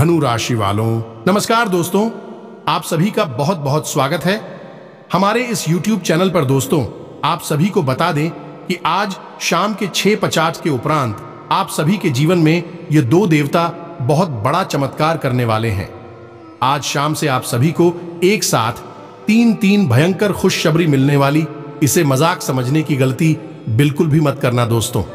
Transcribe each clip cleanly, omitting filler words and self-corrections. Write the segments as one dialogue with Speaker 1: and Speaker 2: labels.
Speaker 1: धनु राशि वालों, नमस्कार दोस्तों। आप सभी का बहुत बहुत स्वागत है हमारे इस YouTube चैनल पर। दोस्तों, आप सभी को बता दें कि आज शाम के 6:50 के उपरांत आप सभी के जीवन में ये दो देवता बहुत बड़ा चमत्कार करने वाले हैं। आज शाम से आप सभी को एक साथ तीन भयंकर खुशखबरी मिलने वाली। इसे मजाक समझने की गलती बिल्कुल भी मत करना दोस्तों।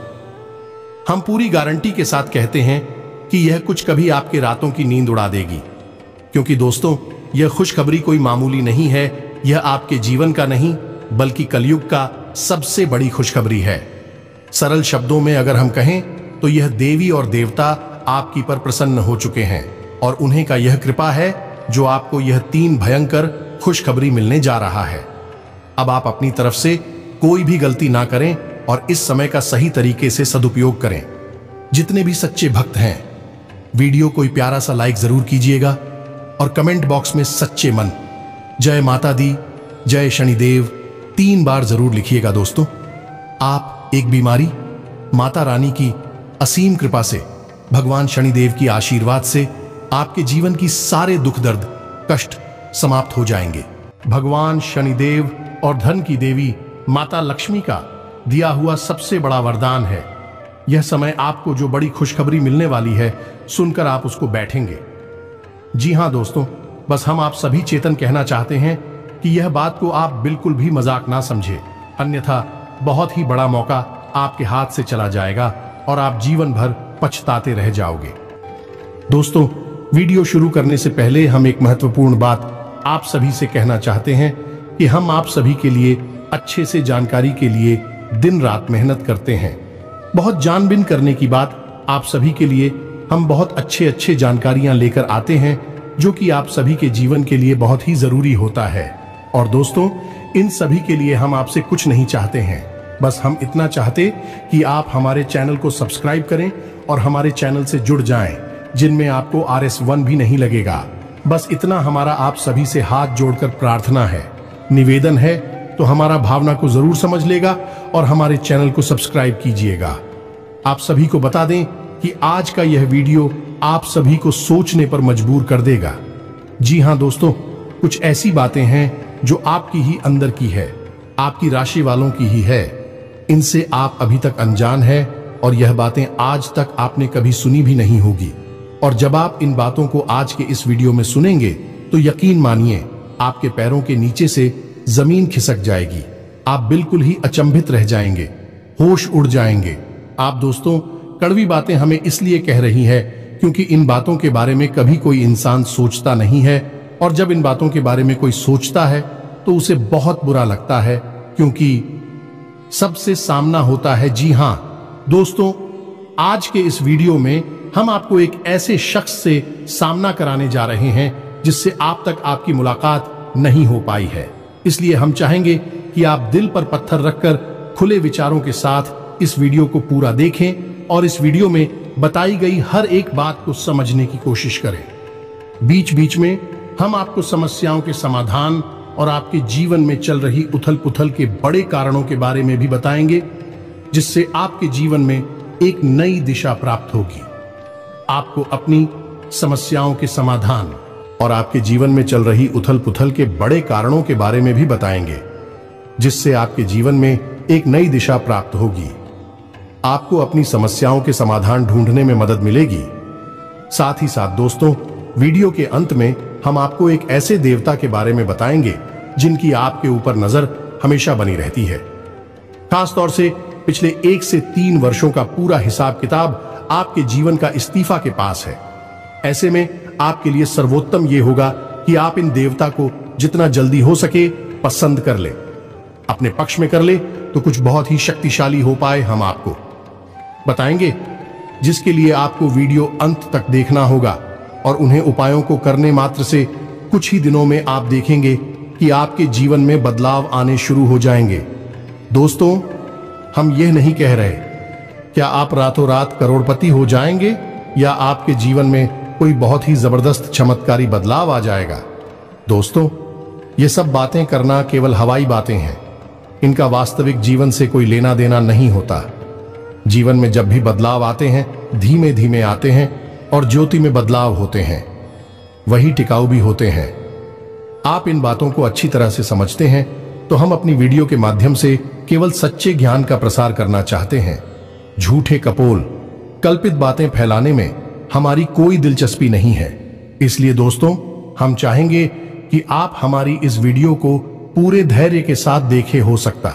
Speaker 1: हम पूरी गारंटी के साथ कहते हैं कि यह कुछ कभी आपके रातों की नींद उड़ा देगी, क्योंकि दोस्तों यह खुशखबरी कोई मामूली नहीं है। यह आपके जीवन का नहीं बल्कि कलयुग का सबसे बड़ी खुशखबरी है। सरल शब्दों में अगर हम कहें तो यह देवी और देवता आपकी पर प्रसन्न हो चुके हैं और उन्हें का यह कृपा है जो आपको यह 3 भयंकर खुशखबरी मिलने जा रहा है। अब आप अपनी तरफ से कोई भी गलती ना करें और इस समय का सही तरीके से सदुपयोग करें। जितने भी सच्चे भक्त हैं, वीडियो कोई प्यारा सा लाइक जरूर कीजिएगा और कमेंट बॉक्स में सच्चे मन जय माता दी, जय शनिदेव 3 बार जरूर लिखिएगा दोस्तों। आप एक बीमारी माता रानी की असीम कृपा से, भगवान शनिदेव की आशीर्वाद से आपके जीवन की सारे दुख दर्द कष्ट समाप्त हो जाएंगे। भगवान शनिदेव और धन की देवी माता लक्ष्मी का दिया हुआ सबसे बड़ा वरदान है। यह समय आपको जो बड़ी खुशखबरी मिलने वाली है सुनकर आप उसको बैठेंगे। जी हां दोस्तों, बस हम आप सभी चेतन कहना चाहते हैं कि यह बात को आप बिल्कुल भी मजाक ना समझे, अन्यथा बहुत ही बड़ा मौका आपके हाथ से चला जाएगा और आप जीवन भर पछताते रह जाओगे। दोस्तों, वीडियो शुरू करने से पहले हम एक महत्वपूर्ण बात आप सभी से कहना चाहते हैं कि हम आप सभी के लिए अच्छे से जानकारी के लिए दिन रात मेहनत करते हैं। बहुत जानबीन करने की बात, आप सभी के लिए हम बहुत अच्छे जानकारियां लेकर आते हैं जो कि आप सभी के जीवन के लिए बहुत ही जरूरी होता है। और दोस्तों, इन सभी के लिए हम आपसे कुछ नहीं चाहते हैं, बस हम इतना चाहते कि आप हमारे चैनल को सब्सक्राइब करें और हमारे चैनल से जुड़ जाएं, जिनमें आपको RS1 भी नहीं लगेगा। बस इतना हमारा आप सभी से हाथ जोड़कर प्रार्थना है, निवेदन है, तो हमारा भावना को जरूर समझ लेगा और हमारे चैनल को सब्सक्राइब कीजिएगा। आप सभी को बता दें कि आज का यह वीडियो आप सभी को सोचने पर मजबूर कर देगा। जी हां दोस्तों, कुछ ऐसी बातें हैं जो आपकी ही अंदर की है, आपकी राशि वालों की ही है। इनसे आप अभी तक अनजान हैं और यह बातें आज तक आपने कभी सुनी भी नहीं होगी। और जब आप इन बातों को आज के इस वीडियो में सुनेंगे तो यकीन मानिए आपके पैरों के नीचे से जमीन खिसक जाएगी। आप बिल्कुल ही अचंभित रह जाएंगे, होश उड़ जाएंगे। आप दोस्तों, कड़वी बातें हमें इसलिए कह रही है क्योंकि इन बातों के बारे में कभी कोई इंसान सोचता नहीं है, और जब इन बातों के बारे में कोई सोचता है तो उसे बहुत बुरा लगता है, क्योंकि सबसे सामना होता है। जी हां दोस्तों, आज के इस वीडियो में हम आपको एक ऐसे शख्स से सामना कराने जा रहे हैं जिससे आप तक आपकी मुलाकात नहीं हो पाई है। इसलिए हम चाहेंगे कि आप दिल पर पत्थर रखकर खुले विचारों के साथ इस वीडियो को पूरा देखें और इस वीडियो में बताई गई हर एक बात को समझने की कोशिश करें। बीच बीच में हम आपको समस्याओं के समाधान और आपके जीवन में चल रही उथल पुथल के बड़े कारणों के बारे में भी बताएंगे, जिससे आपके जीवन में एक नई दिशा प्राप्त होगी। आपको अपनी समस्याओं के समाधान और आपके जीवन में चल रही उथल पुथल के बड़े कारणों के बारे में भी बताएंगे, जिससे आपके जीवन में एक नई दिशा प्राप्त होगी। आपको अपनी समस्याओं के समाधान ढूंढने में मदद मिलेगी। साथ ही साथ दोस्तों, वीडियो के अंत में हम आपको एक ऐसे देवता के बारे में बताएंगे जिनकी आपके ऊपर नजर हमेशा बनी रहती है। खास तौर से पिछले 1 से 3 वर्षों का पूरा हिसाब किताब आपके जीवन का इस्तीफा के पास है। ऐसे में आपके लिए सर्वोत्तम यह होगा कि आप इन देवता को जितना जल्दी हो सके पसंद कर ले, अपने पक्ष में कर ले, तो कुछ बहुत ही शक्तिशाली हो पाए हम आपको बताएंगे, जिसके लिए आपको वीडियो अंत तक देखना होगा। और उन्हें उपायों को करने मात्र से कुछ ही दिनों में आप देखेंगे कि आपके जीवन में बदलाव आने शुरू हो जाएंगे। दोस्तों, हम यह नहीं कह रहे क्या आप रातों रात करोड़पति हो जाएंगे या आपके जीवन में कोई बहुत ही जबरदस्त चमत्कारी बदलाव आ जाएगा। दोस्तों, ये सब बातें करना केवल हवाई बातें हैं, इनका वास्तविक जीवन से कोई लेना देना नहीं होता। जीवन में जब भी बदलाव आते हैं धीमे धीमे आते हैं, और ज्योति में बदलाव होते हैं वही टिकाऊ भी होते हैं। आप इन बातों को अच्छी तरह से समझते हैं तो हम अपनी वीडियो के माध्यम से केवल सच्चे ज्ञान का प्रसार करना चाहते हैं। झूठे कपोल कल्पित बातें फैलाने में हमारी कोई दिलचस्पी नहीं है। इसलिए दोस्तों, हम चाहेंगे कि आप हमारी इस वीडियो को पूरे धैर्य के साथ देखें। हो सकता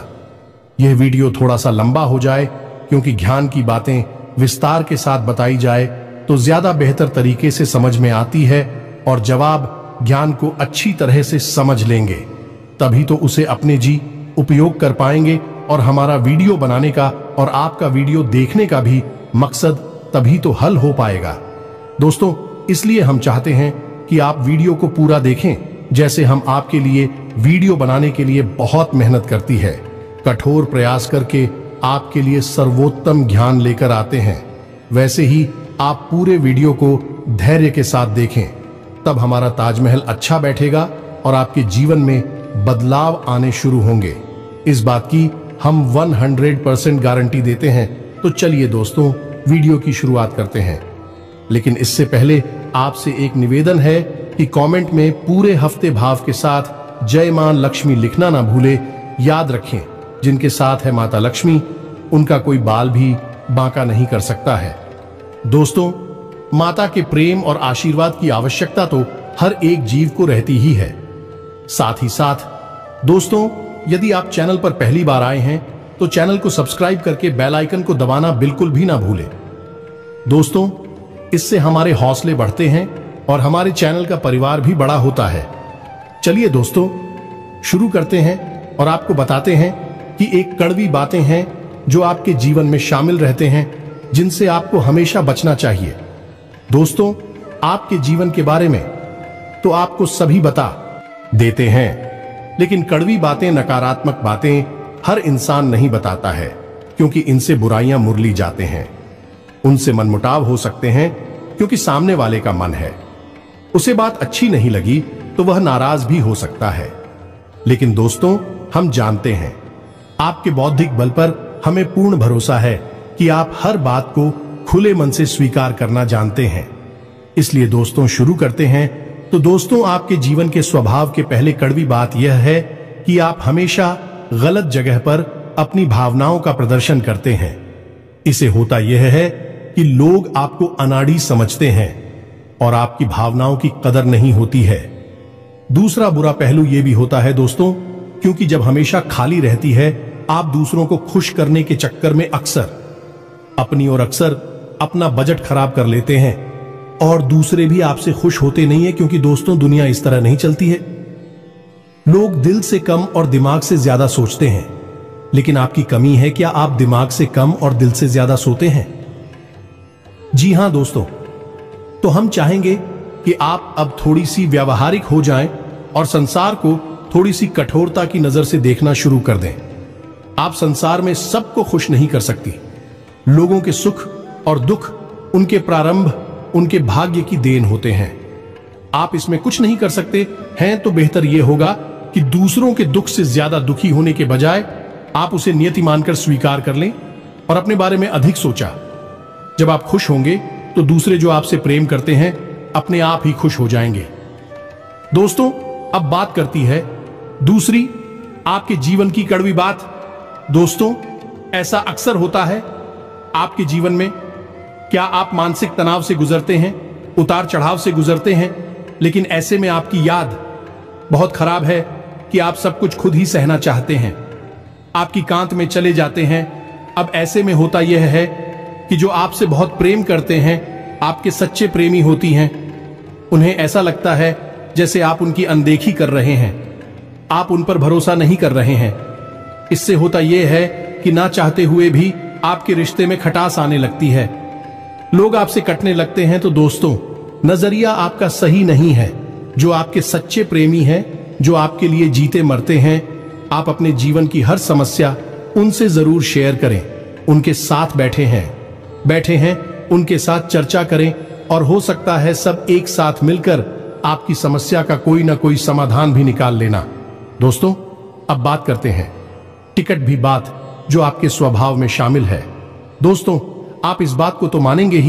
Speaker 1: यह वीडियो थोड़ा सा लंबा हो जाए, क्योंकि ज्ञान की बातें विस्तार के साथ बताई जाए तो ज्यादा बेहतर तरीके से समझ में आती है और जब आप ज्ञान को अच्छी तरह से समझ लेंगे तभी तो उसे अपने जी उपयोग कर पाएंगे और हमारा वीडियो बनाने का और आपका वीडियो देखने का भी मकसद तभी तो हल हो पाएगा। दोस्तों, इसलिए हम चाहते हैं कि आप वीडियो को पूरा देखें। जैसे हम आपके लिए वीडियो बनाने के लिए बहुत मेहनत करती है, कठोर प्रयास करके आपके लिए सर्वोत्तम ज्ञान लेकर आते हैं, वैसे ही आप पूरे वीडियो को धैर्य के साथ देखें। तब हमारा ताजमहल अच्छा बैठेगा और आपके जीवन में बदलाव आने शुरू होंगे। इस बात की हम 100% गारंटी देते हैं। तो चलिए दोस्तों, वीडियो की शुरुआत करते हैं। लेकिन इससे पहले आपसे एक निवेदन है कि कमेंट में पूरे हफ्ते भाव के साथ जय मां लक्ष्मी लिखना ना भूले। याद रखें, जिनके साथ है माता लक्ष्मी, उनका कोई बाल भी बांका नहीं कर सकता है। दोस्तों, माता के प्रेम और आशीर्वाद की आवश्यकता तो हर एक जीव को रहती ही है। साथ ही साथ दोस्तों, यदि आप चैनल पर पहली बार आए हैं तो चैनल को सब्सक्राइब करके बेल आइकन को दबाना बिल्कुल भी ना भूलें। दोस्तों, इससे हमारे हौसले बढ़ते हैं और हमारे चैनल का परिवार भी बड़ा होता है। चलिए दोस्तों, शुरू करते हैं और आपको बताते हैं कि एक कड़वी बातें हैं जो आपके जीवन में शामिल रहते हैं, जिनसे आपको हमेशा बचना चाहिए। दोस्तों, आपके जीवन के बारे में तो आपको सभी बता देते हैं, लेकिन कड़वी बातें, नकारात्मक बातें हर इंसान नहीं बताता है, क्योंकि इनसे बुराइयां मुरली जाते हैं। उनसे मनमुटाव हो सकते हैं, क्योंकि सामने वाले का मन है, उसे बात अच्छी नहीं लगी तो वह नाराज भी हो सकता है। लेकिन दोस्तों, हम जानते हैं, आपके बौद्धिक बल पर हमें पूर्ण भरोसा है कि आप हर बात को खुले मन से स्वीकार करना जानते हैं। इसलिए दोस्तों, शुरू करते हैं। तो दोस्तों, आपके जीवन के स्वभाव के पहले कड़वी बात यह है कि आप हमेशा गलत जगह पर अपनी भावनाओं का प्रदर्शन करते हैं। इसे होता यह है कि लोग आपको अनाड़ी समझते हैं और आपकी भावनाओं की कदर नहीं होती है। दूसरा बुरा पहलू यह भी होता है दोस्तों, क्योंकि जब हमेशा खाली रहती है, आप दूसरों को खुश करने के चक्कर में अक्सर अपना बजट खराब कर लेते हैं और दूसरे भी आपसे खुश होते नहीं है, क्योंकि दोस्तों, दुनिया इस तरह नहीं चलती है। लोग दिल से कम और दिमाग से ज्यादा सोचते हैं, लेकिन आपकी कमी है, क्या आप दिमाग से कम और दिल से ज्यादा सोते हैं? जी हां दोस्तों, तो हम चाहेंगे कि आप अब थोड़ी सी व्यावहारिक हो जाएं और संसार को थोड़ी सी कठोरता की नजर से देखना शुरू कर दें। आप संसार में सबको खुश नहीं कर सकती। लोगों के सुख और दुख उनके प्रारंभ, उनके भाग्य की देन होते हैं। आप इसमें कुछ नहीं कर सकते हैं, तो बेहतर यह होगा कि दूसरों के दुख से ज्यादा दुखी होने के बजाय आप उसे नियति मानकर स्वीकार कर लें और अपने बारे में अधिक सोचा। जब आप खुश होंगे तो दूसरे जो आपसे प्रेम करते हैं अपने आप ही खुश हो जाएंगे। दोस्तों, अब बात करती है दूसरी आपके जीवन की कड़वी बात। दोस्तों, ऐसा अक्सर होता है आपके जीवन में। क्या आप मानसिक तनाव से गुजरते हैं, उतार चढ़ाव से गुजरते हैं, लेकिन ऐसे में आपकी याद बहुत खराब है कि आप सब कुछ खुद ही सहना चाहते हैं, आपकी कांत में चले जाते हैं। अब ऐसे में होता यह है कि जो आपसे बहुत प्रेम करते हैं, आपके सच्चे प्रेमी होती हैं, उन्हें ऐसा लगता है जैसे आप उनकी अनदेखी कर रहे हैं, आप उन पर भरोसा नहीं कर रहे हैं। इससे होता यह है कि ना चाहते हुए भी आपके रिश्ते में खटास आने लगती है, लोग आपसे कटने लगते हैं। तो दोस्तों, नजरिया आपका सही नहीं है। जो आपके सच्चे प्रेमी हैं, जो आपके लिए जीते मरते हैं, आप अपने जीवन की हर समस्या उनसे जरूर शेयर करें। उनके साथ बैठे हैं, उनके साथ चर्चा करें और हो सकता है सब एक साथ मिलकर आपकी समस्या का कोई ना कोई समाधान भी निकाल लेना। दोस्तों, अब बात करते हैं टिकट भी बात जो आपके स्वभाव में शामिल है। दोस्तों, आप इस बात को तो मानेंगे ही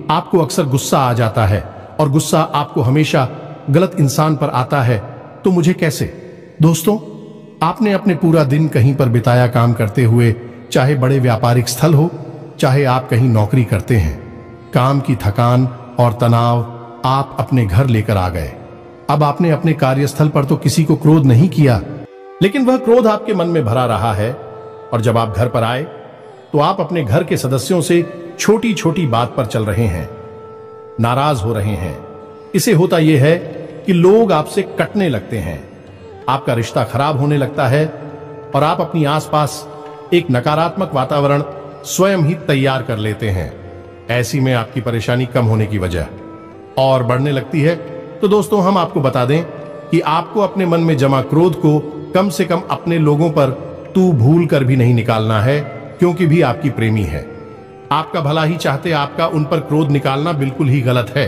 Speaker 1: आपको अक्सर गुस्सा आ जाता है और गुस्सा आपको हमेशा गलत इंसान पर आता है, तो मुझे कैसे? दोस्तों, आपने अपने पूरा दिन कहीं पर बिताया काम करते हुए, चाहे बड़े व्यापारिक स्थल हो, चाहे आप कहीं नौकरी करते हैं। काम की थकान और तनाव आप अपने घर लेकर आ गए। अब आपने अपने कार्यस्थल पर तो किसी को क्रोध नहीं किया, लेकिन वह क्रोध आपके मन में भरा रहा है। और जब आप घर पर आए तो आप अपने घर के सदस्यों से छोटी छोटी बात पर चल रहे हैं, नाराज हो रहे हैं। इसे होता यह है कि लोग आपसे कटने लगते हैं, आपका रिश्ता खराब होने लगता है और आप अपनी आसपास एक नकारात्मक वातावरण स्वयं ही तैयार कर लेते हैं। ऐसी में आपकी परेशानी कम होने की वजह और बढ़ने लगती है। तो दोस्तों, हम आपको बता दें कि आपको अपने मन में जमा क्रोध को कम से कम अपने लोगों पर तू भूल कर भी नहीं निकालना है, क्योंकि भी आपकी प्रेमी है। आपका भला ही चाहते आपका उन पर क्रोध निकालना बिल्कुल ही गलत है।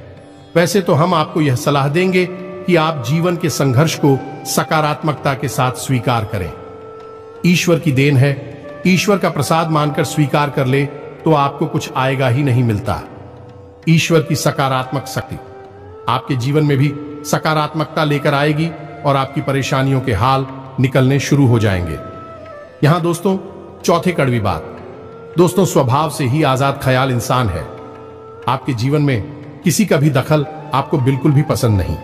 Speaker 1: वैसे तो हम आपको यह सलाह देंगे कि आप जीवन के संघर्ष को सकारात्मकता के साथ स्वीकार करें। ईश्वर की देन है, ईश्वर का प्रसाद मानकर स्वीकार कर ले तो आपको कुछ आएगा ही नहीं मिलता। ईश्वर की सकारात्मक शक्ति आपके जीवन में भी सकारात्मकता लेकर आएगी और आपकी परेशानियों के हाल निकलने शुरू हो जाएंगे। यहां दोस्तों, चौथी कड़वी बात। दोस्तों, स्वभाव से ही आजाद ख्याल इंसान है। आपके जीवन में किसी का भी दखल आपको बिल्कुल भी पसंद नहीं।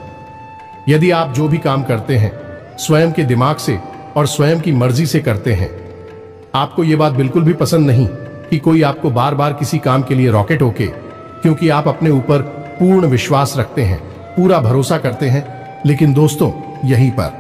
Speaker 1: यदि आप जो भी काम करते हैं स्वयं के दिमाग से और स्वयं की मर्जी से करते हैं, आपको यह बात बिल्कुल भी पसंद नहीं कि कोई आपको बार बार किसी काम के लिए रॉकेट होके, क्योंकि आप अपने ऊपर पूर्ण विश्वास रखते हैं, पूरा भरोसा करते हैं। लेकिन दोस्तों, यहीं पर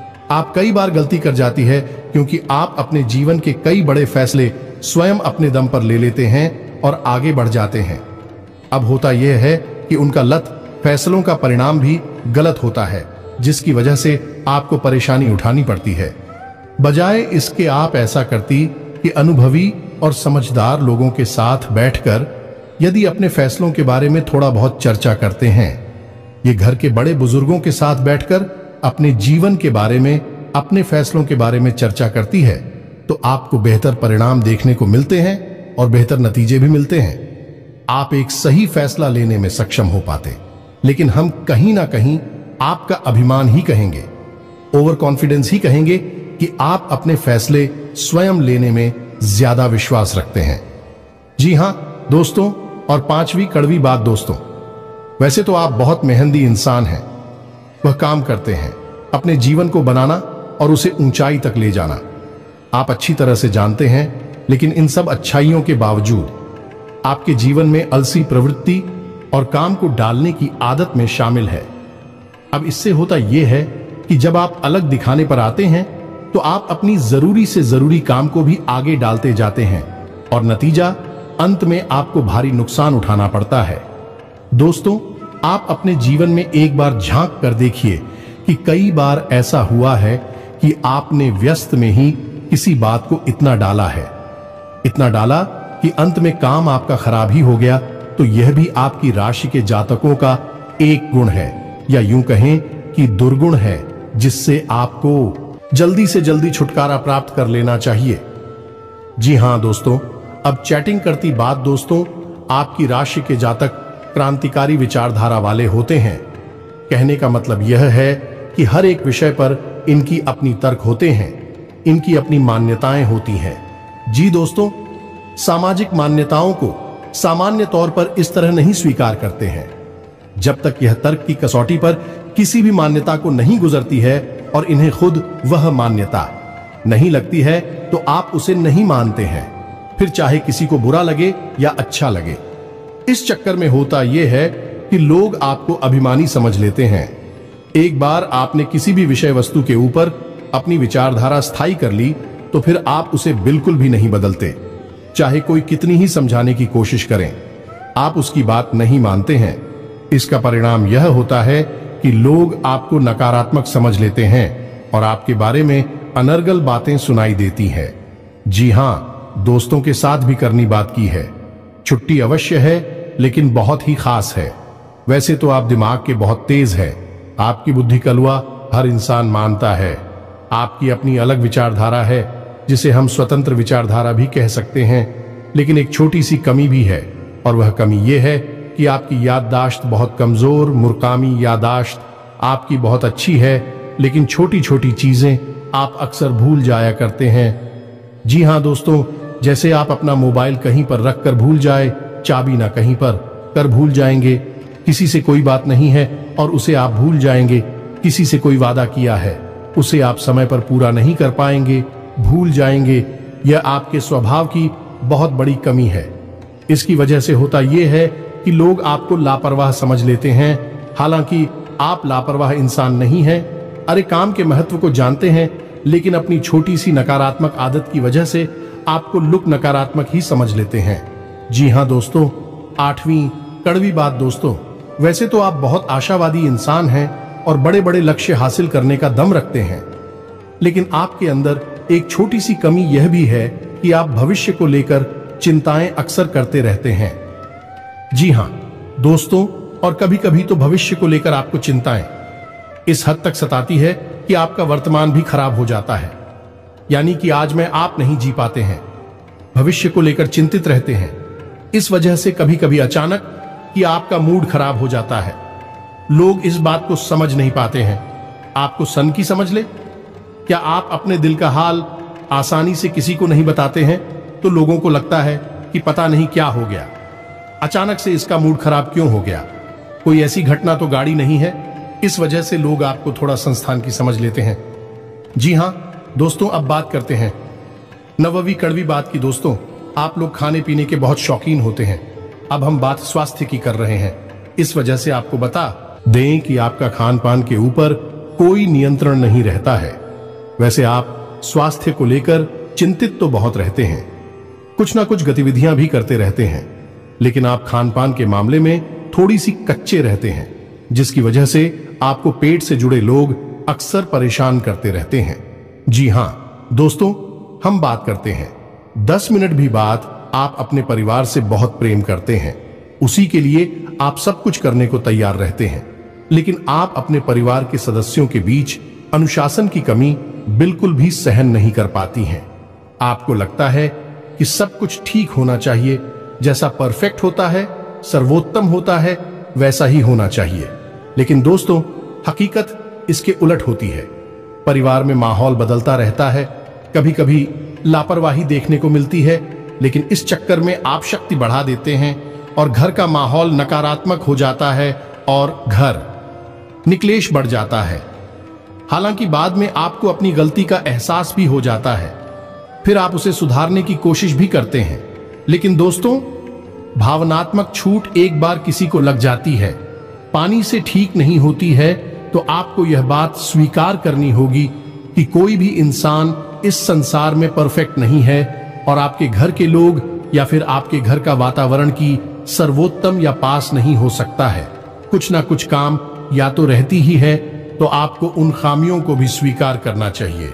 Speaker 1: आप कई बार गलती कर जाती है, क्योंकि आप अपने जीवन के कई बड़े फैसले स्वयं अपने दम पर ले लेते हैं और आगे बढ़ जाते हैं। अब होता यह है कि उनका लत फैसलों का परिणाम भी गलत होता है, जिसकी वजह से आपको परेशानी उठानी पड़ती है। बजाय इसके आप ऐसा करती कि अनुभवी और समझदार लोगों के साथ बैठकर यदि अपने फैसलों के बारे में थोड़ा बहुत चर्चा करते हैं, ये घर के बड़े बुजुर्गों के साथ बैठकर अपने जीवन के बारे में, अपने फैसलों के बारे में चर्चा करती है, तो आपको बेहतर परिणाम देखने को मिलते हैं और बेहतर नतीजे भी मिलते हैं। आप एक सही फैसला लेने में सक्षम हो पाते। लेकिन हम कहीं ना कहीं आपका अभिमान ही कहेंगे, ओवर कॉन्फिडेंस ही कहेंगे कि आप अपने फैसले स्वयं लेने में ज्यादा विश्वास रखते हैं। जी हां दोस्तों, और पांचवी कड़वी बात दोस्तों, वैसे तो आप बहुत मेहनती इंसान हैं। वह काम करते हैं अपने जीवन को बनाना और उसे ऊंचाई तक ले जाना। आप अच्छी तरह से जानते हैं, लेकिन इन सब अच्छाइयों के बावजूद आपके जीवन में अलसी प्रवृत्ति और काम को डालने की आदत में शामिल है। अब इससे होता यह है कि जब आप अलग दिखाने पर आते हैं तो आप अपनी जरूरी से जरूरी काम को भी आगे डालते जाते हैं और नतीजा अंत में आपको भारी नुकसान उठाना पड़ता है। दोस्तों, आप अपने जीवन में एक बार झांक कर देखिए कि कई बार ऐसा हुआ है कि आपने व्यस्त में ही किसी बात को इतना डाला है, इतना डाला कि अंत में काम आपका खराब ही हो गया। तो यह भी आपकी राशि के जातकों का एक गुण है, या यूं कहें कि दुर्गुण है, जिससे आपको जल्दी से जल्दी छुटकारा प्राप्त कर लेना चाहिए। जी हां दोस्तों, अब चैटिंग करती बात दोस्तों, आपकी राशि के जातक क्रांतिकारी विचारधारा वाले होते हैं। कहने का मतलब यह है कि हर एक विषय पर इनकी अपनी तर्क होते हैं, इनकी अपनी मान्यताएं होती हैं। जी दोस्तों, सामाजिक मान्यताओं को सामान्य तौर पर इस तरह नहीं स्वीकार करते हैं। जब तक यह तर्क की कसौटी पर किसी भी मान्यता को नहीं गुजरती है और इन्हें खुद वह मान्यता नहीं लगती है, तो आप उसे नहीं मानते हैं, फिर चाहे किसी को बुरा लगे या अच्छा लगे। इस चक्कर में होता यह है कि लोग आपको अभिमानी समझ लेते हैं। एक बार आपने किसी भी विषय वस्तु के ऊपर अपनी विचारधारा स्थायी कर ली, तो फिर आप उसे बिल्कुल भी नहीं बदलते। चाहे कोई कितनी ही समझाने की कोशिश करें, आप उसकी बात नहीं मानते हैं। इसका परिणाम यह होता है कि लोग आपको नकारात्मक समझ लेते हैं और आपके बारे में अनर्गल बातें सुनाई देती हैं। जी हां, दोस्तों के साथ भी करनी बात की है। छुट्टी अवश्य है, लेकिन बहुत ही खास है। वैसे तो आप दिमाग के बहुत तेज है, आपकी बुद्धि कलुआ हर इंसान मानता है। आपकी अपनी अलग विचारधारा है, जिसे हम स्वतंत्र विचारधारा भी कह सकते हैं। लेकिन एक छोटी सी कमी भी है, और वह कमी यह है कि आपकी याददाश्त बहुत कमजोर, मुर्कामी याददाश्त आपकी बहुत अच्छी है, लेकिन छोटी छोटी चीजें आप अक्सर भूल जाया करते हैं। जी हाँ दोस्तों, जैसे आप अपना मोबाइल कहीं पर रख कर भूल जाए, चाबी ना कहीं पर कर भूल जाएंगे, किसी से कोई बात नहीं है और उसे आप भूल जाएंगे, किसी से कोई वादा किया है उसे आप समय पर पूरा नहीं कर पाएंगे, भूल जाएंगे। यह आपके स्वभाव की बहुत बड़ी कमी है। इसकी वजह से होता यह है कि लोग आपको लापरवाह समझ लेते हैं, हालांकि आप लापरवाह इंसान नहीं हैं। अरे काम के महत्व को जानते हैं, लेकिन अपनी छोटी सी नकारात्मक आदत की वजह से आपको लुक नकारात्मक ही समझ लेते हैं। जी हाँ दोस्तों, 8वीं कड़वी बात दोस्तों, वैसे तो आप बहुत आशावादी इंसान हैं और बड़े बड़े लक्ष्य हासिल करने का दम रखते हैं, लेकिन आपके अंदर एक छोटी सी कमी यह भी है कि आप भविष्य को लेकर चिंताएं अक्सर करते रहते हैं। जी हाँ दोस्तों, और कभी कभी तो भविष्य को लेकर आपको चिंताएं इस हद तक सताती है कि आपका वर्तमान भी खराब हो जाता है, यानी कि आज में आप नहीं जी पाते हैं, भविष्य को लेकर चिंतित रहते हैं। इस वजह से कभी कभी अचानक कि आपका मूड खराब हो जाता है। लोग इस बात को समझ नहीं पाते हैं। आपको सन की समझ ले। क्या आप अपने दिल का हाल आसानी से किसी को नहीं बताते हैं तो लोगों को लगता है कि पता नहीं क्या हो गया, अचानक से इसका मूड खराब क्यों हो गया, कोई ऐसी घटना तो गाड़ी नहीं है। इस वजह से लोग आपको थोड़ा संस्थान की समझ लेते हैं। जी हाँ दोस्तों, अब बात करते हैं 9वीं कड़वी बात की। दोस्तों, आप लोग खाने पीने के बहुत शौकीन होते हैं। अब हम बात स्वास्थ्य की कर रहे हैं। इस वजह से आपको बता दें कि आपका खान पान के ऊपर कोई नियंत्रण नहीं रहता है। वैसे आप स्वास्थ्य को लेकर चिंतित तो बहुत रहते हैं, कुछ ना कुछ गतिविधियां भी करते रहते हैं, लेकिन आप खान पान के मामले में थोड़ी सी कच्चे रहते हैं, जिसकी वजह से आपको पेट से जुड़े लोग अक्सर परेशान करते रहते हैं। जी हाँ दोस्तों, हम बात करते हैं 10 मिनट भी बात आप अपने परिवार से बहुत प्रेम करते हैं, उसी के लिए आप सब कुछ करने को तैयार रहते हैं, लेकिन आप अपने परिवार के सदस्यों के बीच अनुशासन की कमी बिल्कुल भी सहन नहीं कर पाती हैं। आपको लगता है कि सब कुछ ठीक होना चाहिए, जैसा परफेक्ट होता है, सर्वोत्तम होता है, वैसा ही होना चाहिए। लेकिन दोस्तों, हकीकत इसके उलट होती है। परिवार में माहौल बदलता रहता है, कभी कभी लापरवाही देखने को मिलती है, लेकिन इस चक्कर में आप शक्ति बढ़ा देते हैं और घर का माहौल नकारात्मक हो जाता है और घर निकलेश बढ़ जाता है। हालांकि बाद में आपको अपनी गलती का एहसास भी हो जाता है, फिर आप उसे सुधारने की कोशिश भी करते हैं। लेकिन दोस्तों, भावनात्मक छूट एक बार किसी को लग जाती है, पानी से ठीक नहीं होती है, तो आपको यह बात स्वीकार करनी होगी कि कोई भी इंसान इस संसार में परफेक्ट नहीं है और आपके घर के लोग या फिर आपके घर का वातावरण की सर्वोत्तम या पास नहीं हो सकता है। कुछ ना कुछ काम या तो रहती ही है, तो आपको उन खामियों को भी स्वीकार करना चाहिए।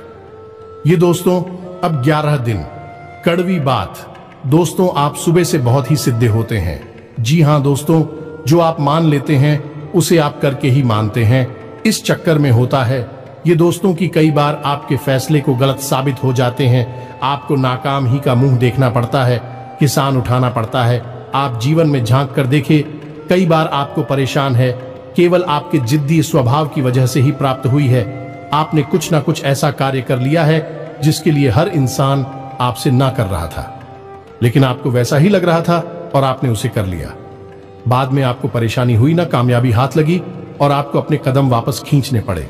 Speaker 1: ये दोस्तों, अब 11 दिन कड़वी बात। दोस्तों, आप सुबह से बहुत ही सिद्धे होते हैं। जी हाँ दोस्तों, जो आप मान लेते हैं उसे आप करके ही मानते हैं। इस चक्कर में होता है ये दोस्तों कि कई बार आपके फैसले को गलत साबित हो जाते हैं। आपको नाकाम ही का मुंह देखना पड़ता है, किसान उठाना पड़ता है। आप जीवन में झांक कर देखें, कई बार आपको परेशान है केवल आपके जिद्दी स्वभाव की वजह से ही प्राप्त हुई है। आपने कुछ ना कुछ ऐसा कार्य कर लिया है जिसके लिए हर इंसान आपसे ना कर रहा था, लेकिन आपको वैसा ही लग रहा था और आपने उसे कर लिया। बाद में आपको परेशानी हुई, ना कामयाबी हाथ लगी और आपको अपने कदम वापस खींचने पड़े।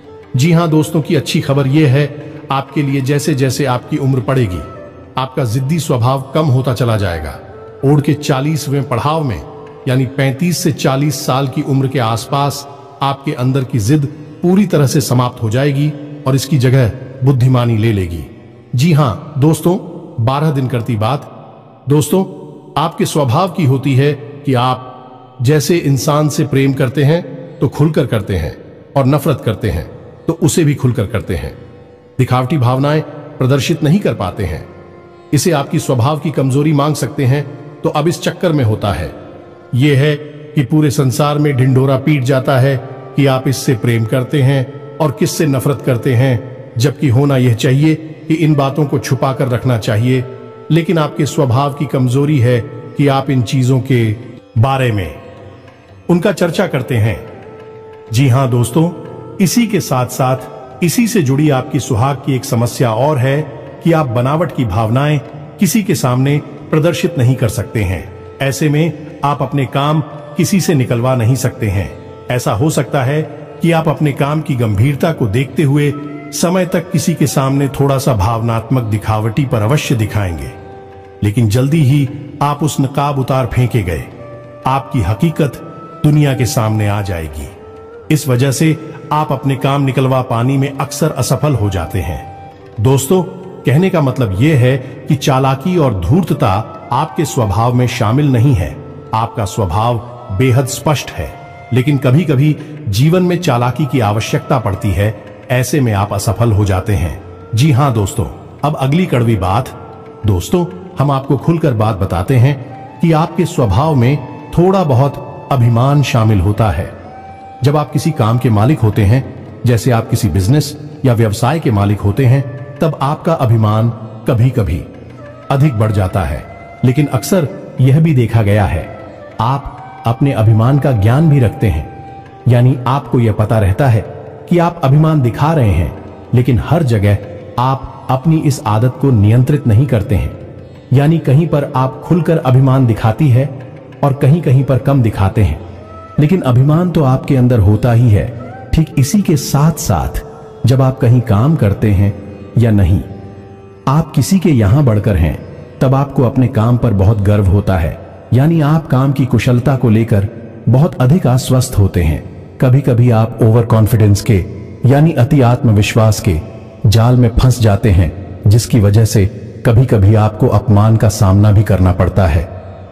Speaker 1: जी हाँ दोस्तों, की अच्छी खबर यह है आपके लिए, जैसे जैसे आपकी उम्र बढ़ेगी आपका जिद्दी स्वभाव कम होता चला जाएगा। ओढ़ के 40वें पड़ाव में, यानी 35 से 40 साल की उम्र के आसपास आपके अंदर की जिद पूरी तरह से समाप्त हो जाएगी और इसकी जगह बुद्धिमानी ले लेगी। जी हाँ दोस्तों, 12 दिन करती बात। दोस्तों, आपके स्वभाव की होती है कि आप जैसे इंसान से प्रेम करते हैं तो खुलकर करते हैं और नफरत करते हैं तो उसे भी खुलकर करते हैं। दिखावटी भावनाएं प्रदर्शित नहीं कर पाते हैं। इसे आपकी स्वभाव की कमजोरी मांग सकते हैं। तो अब इस चक्कर में होता है यह है कि पूरे संसार में ढिंढोरा पीट जाता है कि आप इससे प्रेम करते हैं और किससे नफरत करते हैं, जबकि होना यह चाहिए कि इन बातों को छुपा कर रखना चाहिए। लेकिन आपके स्वभाव की कमजोरी है कि कि आप इन चीजों के बारे में उनका चर्चा करते हैं। जी हां दोस्तों, इसी के साथ साथ इसी से जुड़ी आपकी सुहाग की एक समस्या और है कि आप बनावट की भावनाएं किसी के सामने प्रदर्शित नहीं कर सकते हैं। ऐसे में आप अपने काम किसी से निकलवा नहीं सकते हैं। ऐसा हो सकता है कि आप अपने काम की गंभीरता को देखते हुए समय तक किसी के सामने थोड़ा सा भावनात्मक दिखावटी पर अवश्य दिखाएंगे, लेकिन जल्दी ही आप उस नकाब उतार फेंके गए आपकी हकीकत दुनिया के सामने आ जाएगी। इस वजह से आप अपने काम निकलवा पाने में अक्सर असफल हो जाते हैं। दोस्तों, कहने का मतलब यह है कि चालाकी और धूर्तता आपके स्वभाव में शामिल नहीं है। आपका स्वभाव बेहद स्पष्ट है, लेकिन कभी कभी जीवन में चालाकी की आवश्यकता पड़ती है। ऐसे में आप असफल हो जाते हैं। जी हां दोस्तों, अब अगली कड़वी बात। दोस्तों, हम आपको खुलकर बात बताते हैं कि आपके स्वभाव में थोड़ा बहुत अभिमान शामिल होता है। जब आप किसी काम के मालिक होते हैं, जैसे आप किसी बिजनेस या व्यवसाय के मालिक होते हैं, तब आपका अभिमान कभी कभी अधिक बढ़ जाता है। लेकिन अक्सर यह भी देखा गया है, आप अपने अभिमान का ज्ञान भी रखते हैं, यानी आपको यह पता रहता है कि आप अभिमान दिखा रहे हैं, लेकिन हर जगह आप अपनी इस आदत को नियंत्रित नहीं करते हैं। यानी कहीं पर आप खुलकर अभिमान दिखाती है और कहीं कहीं पर कम दिखाते हैं, लेकिन अभिमान तो आपके अंदर होता ही है। ठीक इसी के साथ साथ जब आप कहीं काम करते हैं या नहीं, आप किसी के यहां बढ़कर हैं, तब आपको अपने काम पर बहुत गर्व होता है। यानी आप काम की कुशलता को लेकर बहुत अधिक आश्वस्त होते हैं। कभी कभी आप ओवर कॉन्फिडेंस के यानी अति आत्मविश्वास के जाल में फंस जाते हैं, जिसकी वजह से कभी कभी आपको अपमान का सामना भी करना पड़ता है।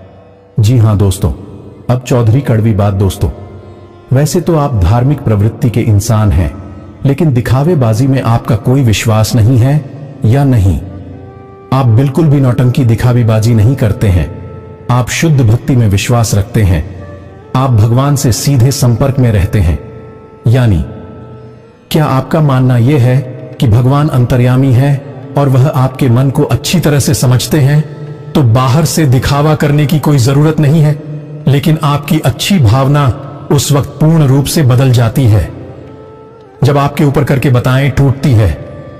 Speaker 1: जी हां दोस्तों, अब चौधरी कड़वी बात। दोस्तों, वैसे तो आप धार्मिक प्रवृत्ति के इंसान हैं, लेकिन दिखावेबाजी में आपका कोई विश्वास नहीं है या नहीं? आप बिल्कुल भी नौटंकी दिखावेबाजी नहीं करते हैं। आप शुद्ध भक्ति में विश्वास रखते हैं। आप भगवान से सीधे संपर्क में रहते हैं। यानी क्या आपका मानना यह है कि भगवान अंतर्यामी है और वह आपके मन को अच्छी तरह से समझते हैं, तो बाहर से दिखावा करने की कोई जरूरत नहीं है, लेकिन आपकी अच्छी भावना उस वक्त पूर्ण रूप से बदल जाती है जब आपके ऊपर करके बताएं टूटती है।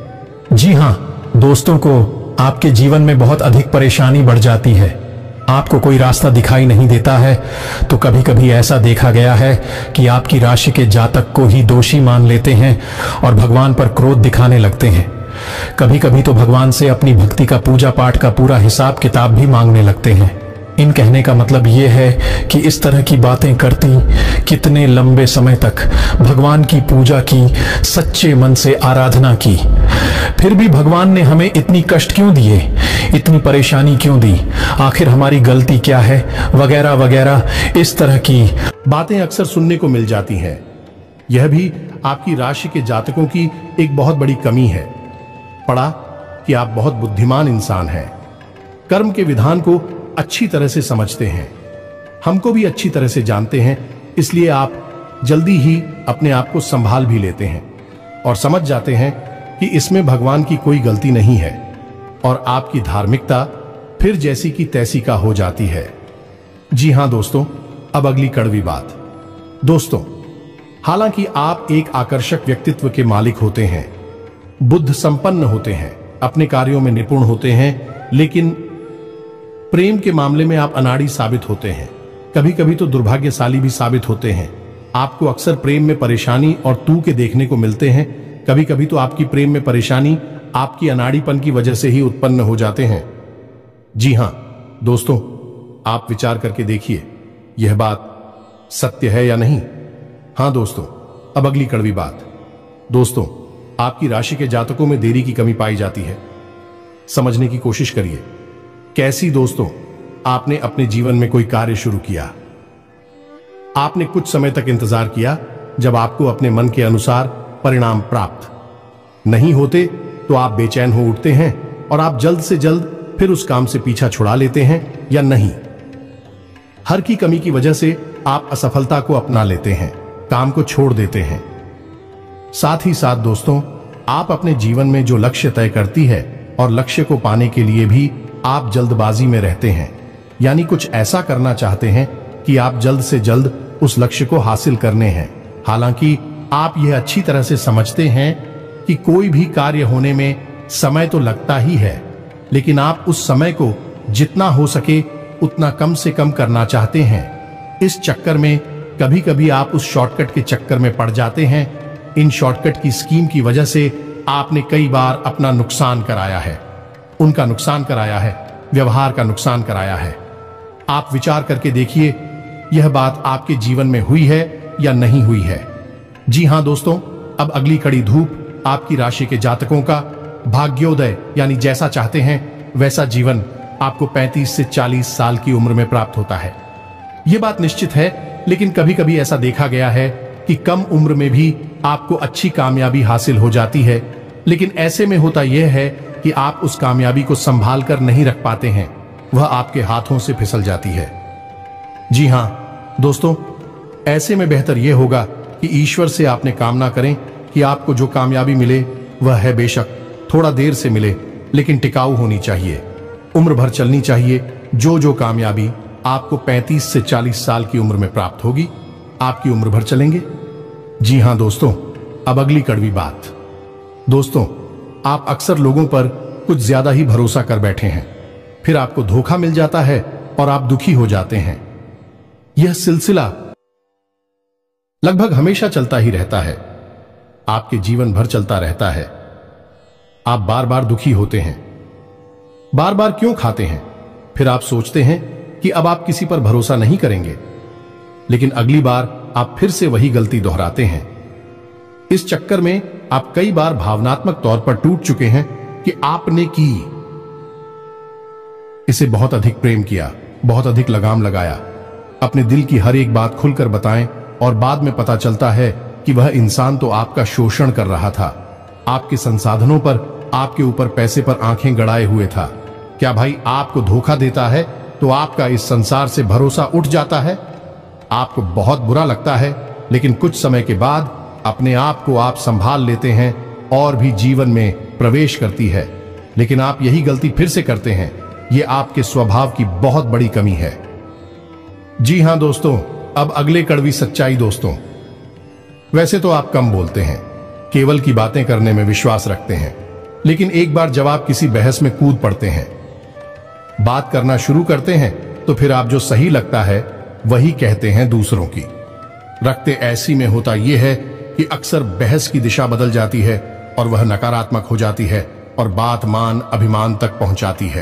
Speaker 1: जी हां दोस्तों, को आपके जीवन में बहुत अधिक परेशानी बढ़ जाती है। आपको कोई रास्ता दिखाई नहीं देता है, तो कभी कभी ऐसा देखा गया है कि आपकी राशि के जातक को ही दोषी मान लेते हैं और भगवान पर क्रोध दिखाने लगते हैं। कभी कभी तो भगवान से अपनी भक्ति का, पूजा पाठ का पूरा हिसाब किताब भी मांगने लगते हैं। इन कहने का मतलब यह है कि इस तरह की बातें करती कितने लंबे समय तक भगवान की पूजा की, सच्चे मन से आराधना की, फिर भी भगवान ने हमें इतनी कष्ट क्यों दिए, इतनी परेशानी क्यों दी, आखिर हमारी गलती क्या है, वगैरह वगैरह। इस तरह की बातें अक्सर सुनने को मिल जाती हैं। यह भी आपकी राशि के जातकों की एक बहुत बड़ी कमी है। पढ़ा कि आप बहुत बुद्धिमान इंसान हैं, कर्म के विधान को अच्छी तरह से समझते हैं, हमको भी अच्छी तरह से जानते हैं, इसलिए आप जल्दी ही अपने आप को संभाल भी लेते हैं और समझ जाते हैं कि इसमें भगवान की कोई गलती नहीं है और आपकी धार्मिकता फिर जैसी की तैसी का हो जाती है। जी हां दोस्तों, अब अगली कड़वी बात। दोस्तों, हालांकि आप एक आकर्षक व्यक्तित्व के मालिक होते हैं, बुद्ध संपन्न होते हैं, अपने कार्यों में निपुण होते हैं, लेकिन प्रेम के मामले में आप अनाड़ी साबित होते हैं। कभी कभी तो दुर्भाग्यशाली भी साबित होते हैं। आपको अक्सर प्रेम में परेशानी और तूके देखने को मिलते हैं। कभी कभी तो आपकी प्रेम में परेशानी आपकी अनाड़ीपन की वजह से ही उत्पन्न हो जाते हैं। जी हां दोस्तों, आप विचार करके देखिए, यह बात सत्य है या नहीं। हां दोस्तों, अब अगली कड़वी बात। दोस्तों, आपकी राशि के जातकों में देरी की कमी पाई जाती है। समझने की कोशिश करिए। कैसी? दोस्तों, आपने अपने जीवन में कोई कार्य शुरू किया, आपने कुछ समय तक इंतजार किया, जब आपको अपने मन के अनुसार परिणाम प्राप्त नहीं होते तो आप बेचैन हो उठते हैं और आप जल्द से जल्द फिर उस काम से पीछा छुड़ा लेते हैं या नहीं। हर की कमी की वजह से आप असफलता को अपना लेते हैं, काम को छोड़ देते हैं। साथ ही साथ दोस्तों, आप अपने जीवन में जो लक्ष्य तय करती है और लक्ष्य को पाने के लिए भी आप जल्दबाजी में रहते हैं। यानी कुछ ऐसा करना चाहते हैं कि आप जल्द से जल्द उस लक्ष्य को हासिल करने हैं। हालांकि आप यह अच्छी तरह से समझते हैं कि कोई भी कार्य होने में समय तो लगता ही है, लेकिन आप उस समय को जितना हो सके उतना कम से कम करना चाहते हैं। इस चक्कर में कभी कभी आप उस शॉर्टकट के चक्कर में पड़ जाते हैं। इन शॉर्टकट की स्कीम की वजह से आपने कई बार अपना नुकसान कराया है, उनका नुकसान कराया है, व्यवहार का नुकसान कराया है। आप विचार करके देखिए, यह बात आपके जीवन में हुई है या नहीं हुई है। जी हां दोस्तों, अब अगली कड़ी धूप आपकी राशि के जातकों का भाग्योदय यानी जैसा चाहते हैं वैसा जीवन आपको 35 से 40 साल की उम्र में प्राप्त होता है। यह बात निश्चित है, लेकिन कभी कभी ऐसा देखा गया है कि कम उम्र में भी आपको अच्छी कामयाबी हासिल हो जाती है, लेकिन ऐसे में होता यह है कि आप उस कामयाबी को संभाल कर नहीं रख पाते हैं, वह आपके हाथों से फिसल जाती है। जी हां दोस्तों, ऐसे में बेहतर यह होगा कि ईश्वर से आपने कामना करें कि आपको जो कामयाबी मिले वह है बेशक थोड़ा देर से मिले, लेकिन टिकाऊ होनी चाहिए, उम्र भर चलनी चाहिए। जो कामयाबी आपको 35 से 40 साल की उम्र में प्राप्त होगी, आपकी उम्र भर चलेंगे। जी हां दोस्तों, अब अगली कड़वी बात। दोस्तों, आप अक्सर लोगों पर कुछ ज्यादा ही भरोसा कर बैठे हैं, फिर आपको धोखा मिल जाता है और आप दुखी हो जाते हैं। यह सिलसिला लगभग हमेशा चलता ही रहता है, आपके जीवन भर चलता रहता है। आप बार बार दुखी होते हैं, बार बार क्यों खाते हैं, फिर आप सोचते हैं कि अब आप किसी पर भरोसा नहीं करेंगे, लेकिन अगली बार आप फिर से वही गलती दोहराते हैं। इस चक्कर में आप कई बार भावनात्मक तौर पर टूट चुके हैं कि आपने की इसे बहुत अधिक प्रेम किया, बहुत अधिक लगाम लगाया, अपने दिल की हर एक बात खुलकर बताएं, और बाद में पता चलता है कि वह इंसान तो आपका शोषण कर रहा था, आपके संसाधनों पर, आपके ऊपर पैसे पर आंखें गड़ाए हुए था। क्या भाई आपको धोखा देता है तो आपका इस संसार से भरोसा उठ जाता है, आपको बहुत बुरा लगता है, लेकिन कुछ समय के बाद अपने आप को आप संभाल लेते हैं और भी जीवन में प्रवेश करती है। लेकिन आप यही गलती फिर से करते हैं, यह आपके स्वभाव की बहुत बड़ी कमी है। जी हां दोस्तों, अब अगले कड़वी सच्चाई। दोस्तों, वैसे तो आप कम बोलते हैं, केवल की बातें करने में विश्वास रखते हैं, लेकिन एक बार जब आप किसी बहस में कूद पड़ते हैं, बात करना शुरू करते हैं, तो फिर आप जो सही लगता है वही कहते हैं दूसरों की रखते। ऐसी में होता यह है कि अक्सर बहस की दिशा बदल जाती है और वह नकारात्मक हो जाती है और बात मान अभिमान तक पहुंचाती है।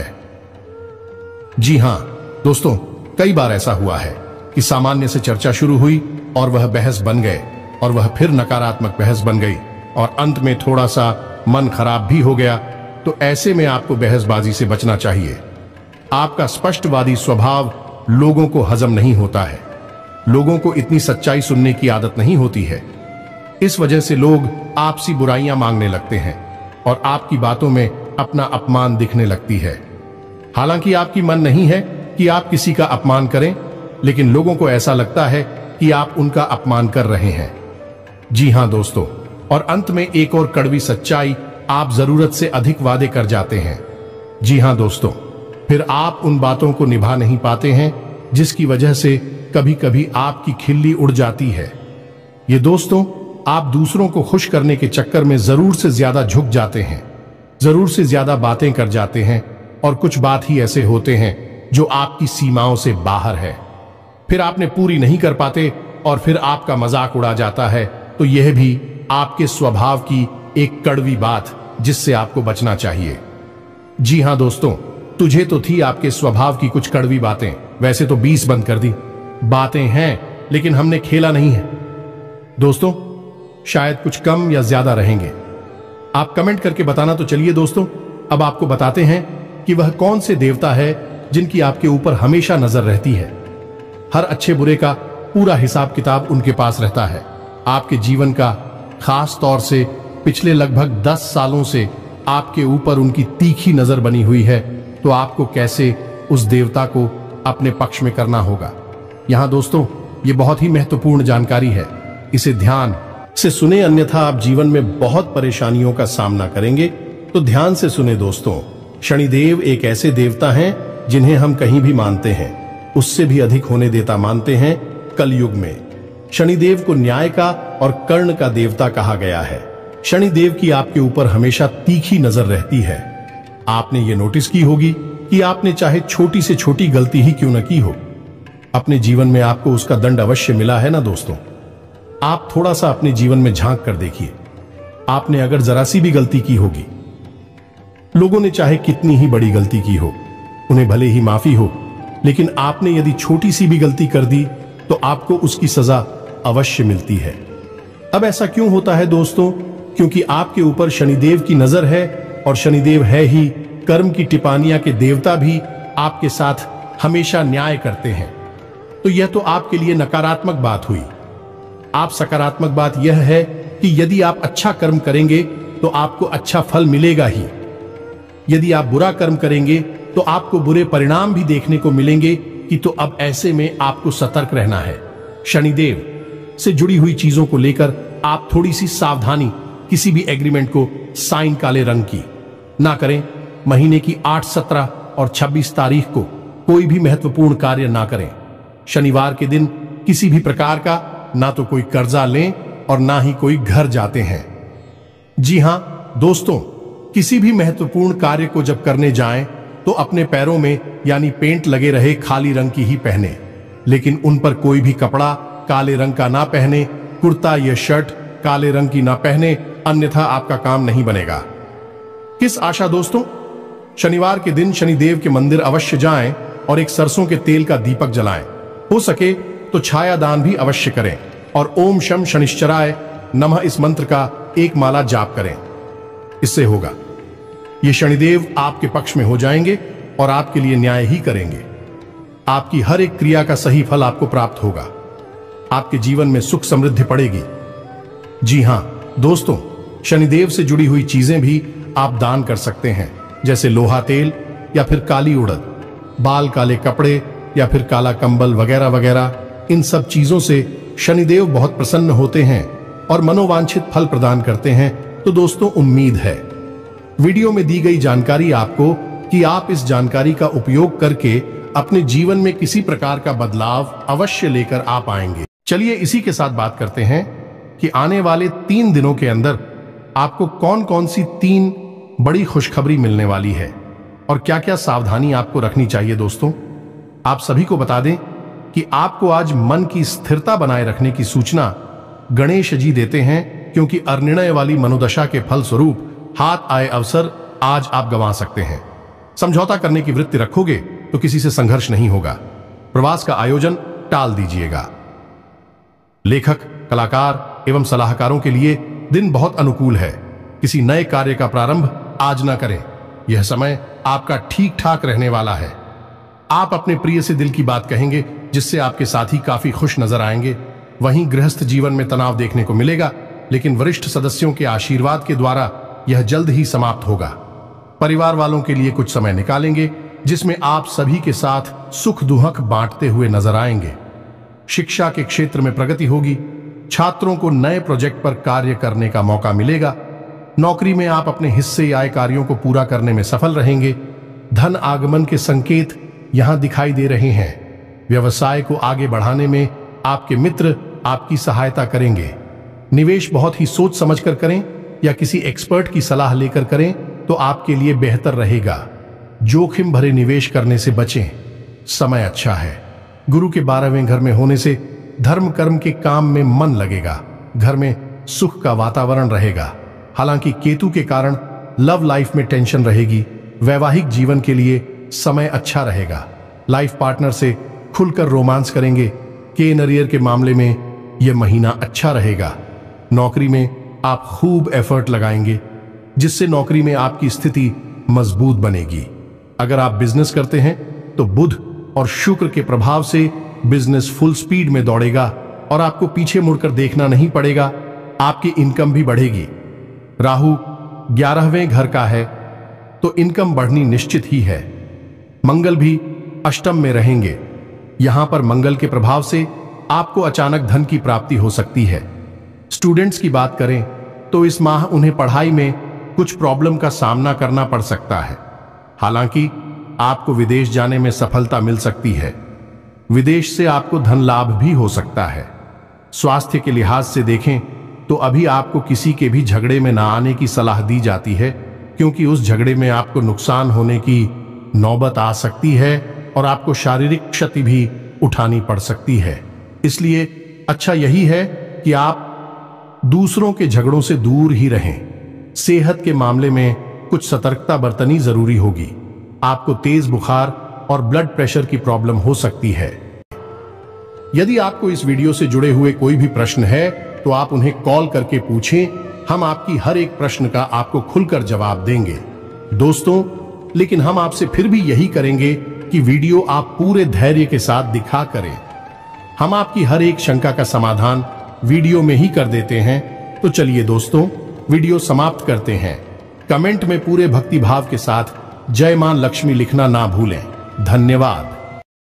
Speaker 1: जी हां दोस्तों, कई बार ऐसा हुआ है कि सामान्य से चर्चा शुरू हुई और वह बहस बन गए, और वह फिर नकारात्मक बहस बन गई, और अंत में थोड़ा सा मन खराब भी हो गया। तो ऐसे में आपको बहसबाजी से बचना चाहिए। आपका स्पष्टवादी स्वभाव लोगों को हजम नहीं होता है, लोगों को इतनी सच्चाई सुनने की आदत नहीं होती है। इस वजह से लोग आपसी बुराइयां मांगने लगते हैं और आपकी बातों में अपना अपमान दिखने लगती है। हालांकि आपकी मन नहीं है कि आप किसी का अपमान करें, लेकिन लोगों को ऐसा लगता है कि आप उनका अपमान कर रहे हैं। जी हां दोस्तों, और अंत में एक और कड़वी सच्चाई, आप जरूरत से अधिक वादे कर जाते हैं। जी हां दोस्तों, फिर आप उन बातों को निभा नहीं पाते हैं, जिसकी वजह से कभी कभी आपकी खिल्ली उड़ जाती है। ये दोस्तों, आप दूसरों को खुश करने के चक्कर में जरूर से ज्यादा झुक जाते हैं, जरूर से ज्यादा बातें कर जाते हैं, और कुछ बात ही ऐसे होते हैं जो आपकी सीमाओं से बाहर है, फिर आपने पूरी नहीं कर पाते और फिर आपका मजाक उड़ा जाता है। तो यह भी आपके स्वभाव की एक कड़वी बात जिससे आपको बचना चाहिए। जी हां दोस्तों, तुझे तो थी आपके स्वभाव की कुछ कड़वी बातें, वैसे तो 20 बंद कर दी। बातें हैं लेकिन हमने खेला नहीं है। दोस्तों, शायद कुछ कम या ज्यादा रहेंगे, आप कमेंट करके बताना। तो चलिए दोस्तों, अब आपको बताते हैं कि वह कौन से देवता है जिनकी आपके ऊपर हमेशा नजर रहती है। हर अच्छे बुरे का पूरा हिसाब किताब उनके पास रहता है। आपके जीवन का, खास तौर से पिछले लगभग 10 सालों से आपके ऊपर उनकी तीखी नजर बनी हुई है। तो आपको कैसे उस देवता को अपने पक्ष में करना होगा। यहां दोस्तों, ये बहुत ही महत्वपूर्ण जानकारी है, इसे ध्यान से सुने, अन्यथा आप जीवन में बहुत परेशानियों का सामना करेंगे। तो ध्यान से सुने दोस्तों। शनिदेव एक ऐसे देवता हैं जिन्हें हम कहीं भी मानते हैं उससे भी अधिक होने देता मानते हैं कलयुग में। शनिदेव को न्याय का और कर्ण का देवता कहा गया है। शनिदेव की आपके ऊपर हमेशा तीखी नजर रहती है। आपने ये नोटिस की होगी कि आपने चाहे छोटी से छोटी गलती ही क्यों न की हो, अपने जीवन में आपको उसका दंड अवश्य मिला है ना दोस्तों। आप थोड़ा सा अपने जीवन में झांक कर देखिए, आपने अगर जरा सी भी गलती की होगी, लोगों ने चाहे कितनी ही बड़ी गलती की हो, उन्हें भले ही माफी हो, लेकिन आपने यदि छोटी सी भी गलती कर दी तो आपको उसकी सजा अवश्य मिलती है। अब ऐसा क्यों होता है दोस्तों? क्योंकि आपके ऊपर शनिदेव की नजर है और शनिदेव है ही कर्म की टिपानियां के देवता भी आपके साथ हमेशा न्याय करते हैं। तो यह तो आपके लिए नकारात्मक बात हुई। आप सकारात्मक बात यह है कि यदि आप अच्छा कर्म करेंगे तो आपको अच्छा फल मिलेगा ही। यदि आप बुरा कर्म करेंगे तो आपको बुरे परिणाम भी देखने को मिलेंगे कि तो अब ऐसे में आपको सतर्क रहना है। शनिदेव से जुड़ी हुई चीजों को लेकर आप थोड़ी सी सावधानी, किसी भी एग्रीमेंट को साइन काले रंग की ना करें। महीने की 8, 17 और 26 तारीख को कोई भी महत्वपूर्ण कार्य ना करें। शनिवार के दिन किसी भी प्रकार का ना तो कोई कर्जा लें और ना ही कोई घर जाते हैं। जी हां दोस्तों, किसी भी महत्वपूर्ण कार्य को जब करने जाएं तो अपने पैरों में यानी पेंट लगे रहे खाली रंग की ही पहने, लेकिन उन पर कोई भी कपड़ा काले रंग का ना पहने, कुर्ता या शर्ट काले रंग की ना पहने, अन्यथा आपका काम नहीं बनेगा। किस आशा दोस्तों? शनिवार के दिन शनिदेव के मंदिर अवश्य जाएं और एक सरसों के तेल का दीपक जलाएं। हो सके तो छाया दान भी अवश्य करें और ओम शम शनिश्चराय नमः इस मंत्र का एक माला जाप करें। इससे होगा ये शनिदेव आपके पक्ष में हो जाएंगे और आपके लिए न्याय ही करेंगे। आपकी हर एक क्रिया का सही फल आपको प्राप्त होगा। आपके जीवन में सुख समृद्धि पड़ेगी। जी हां दोस्तों, शनिदेव से जुड़ी हुई चीजें भी आप दान कर सकते हैं, जैसे लोहा तेल या फिर काली उड़द, बाल काले कपड़े या फिर काला कंबल वगैरह वगैरह। इन सब चीजों से शनिदेव बहुत प्रसन्न होते हैं और मनोवांछित फल प्रदान करते हैं। तो दोस्तों, उम्मीद है वीडियो में दी गई जानकारी आपको कि आप इस जानकारी का उपयोग करके अपने जीवन में किसी प्रकार का बदलाव अवश्य लेकर आ पाएंगे। चलिए इसी के साथ बात करते हैं कि आने वाले 3 दिनों के अंदर आपको कौन कौन सी 3 बड़ी खुशखबरी मिलने वाली है और क्या क्या सावधानी आपको रखनी चाहिए। दोस्तों, आप सभी को बता दें कि आपको आज मन की स्थिरता बनाए रखने की सूचना गणेश जी देते हैं, क्योंकि अनिर्णय वाली मनोदशा के फल स्वरूप हाथ आए अवसर आज आप गंवा सकते हैं। समझौता करने की वृत्ति रखोगे तो किसी से संघर्ष नहीं होगा। प्रवास का आयोजन टाल दीजिएगा। लेखक, कलाकार एवं सलाहकारों के लिए दिन बहुत अनुकूल है। किसी नए कार्य का प्रारंभ आज ना करें। यह समय आपका ठीक ठाक रहने वाला है। आप अपने प्रिय से दिल की बात कहेंगे, जिससे आपके साथी काफी खुश नजर आएंगे। वहीं गृहस्थ जीवन में तनाव देखने को मिलेगा, लेकिन वरिष्ठ सदस्यों के आशीर्वाद के द्वारा यह जल्द ही समाप्त होगा। परिवार वालों के लिए कुछ समय निकालेंगे, जिसमें आप सभी के साथ सुख दुहक बांटते हुए नजर आएंगे। शिक्षा के क्षेत्र में प्रगति होगी। छात्रों को नए प्रोजेक्ट पर कार्य करने का मौका मिलेगा। नौकरी में आप अपने हिस्से आए कार्यों को पूरा करने में सफल रहेंगे। धन आगमन के संकेत यहां दिखाई दे रहे हैं। व्यवसाय को आगे बढ़ाने में आपके मित्र आपकी सहायता करेंगे। निवेश बहुत ही सोच समझकर करें या किसी एक्सपर्ट की सलाह लेकर करें तो आपके लिए बेहतर रहेगा। जोखिम भरे निवेश करने से बचें। समय अच्छा है। गुरु के 12वें घर में होने से धर्म कर्म के काम में मन लगेगा। घर में सुख का वातावरण रहेगा। हालांकि केतु के कारण लव लाइफ में टेंशन रहेगी। वैवाहिक जीवन के लिए समय अच्छा रहेगा। लाइफ पार्टनर से खुलकर रोमांस करेंगे। करियर के मामले में यह महीना अच्छा रहेगा। नौकरी में आप खूब एफर्ट लगाएंगे, जिससे नौकरी में आपकी स्थिति मजबूत बनेगी। अगर आप बिजनेस करते हैं तो बुध और शुक्र के प्रभाव से बिजनेस फुल स्पीड में दौड़ेगा और आपको पीछे मुड़कर देखना नहीं पड़ेगा। आपकी इनकम भी बढ़ेगी। राहु 11वें घर का है तो इनकम बढ़नी निश्चित ही है। मंगल भी अष्टम में रहेंगे। यहां पर मंगल के प्रभाव से आपको अचानक धन की प्राप्ति हो सकती है। स्टूडेंट्स की बात करें तो इस माह उन्हें पढ़ाई में कुछ प्रॉब्लम का सामना करना पड़ सकता है। हालांकि आपको विदेश जाने में सफलता मिल सकती है। विदेश से आपको धन लाभ भी हो सकता है। स्वास्थ्य के लिहाज से देखें तो अभी आपको किसी के भी झगड़े में ना आने की सलाह दी जाती है, क्योंकि उस झगड़े में आपको नुकसान होने की नौबत आ सकती है और आपको शारीरिक क्षति भी उठानी पड़ सकती है। इसलिए अच्छा यही है कि आप दूसरों के झगड़ों से दूर ही रहें। सेहत के मामले में कुछ सतर्कता बरतनी जरूरी होगी। आपको तेज बुखार और ब्लड प्रेशर की प्रॉब्लम हो सकती है। यदि आपको इस वीडियो से जुड़े हुए कोई भी प्रश्न है तो आप उन्हें कॉल करके पूछें। हम आपकी हर एक प्रश्न का आपको खुलकर जवाब देंगे। दोस्तों, लेकिन हम आपसे फिर भी यही करेंगे कि वीडियो आप पूरे धैर्य के साथ दिखा करें। हम आपकी हर एक शंका का समाधान वीडियो में ही कर देते हैं। तो चलिए दोस्तों, वीडियो समाप्त करते हैं। कमेंट में पूरे भक्ति भाव के साथ जय मां लक्ष्मी लिखना ना भूलें। धन्यवाद।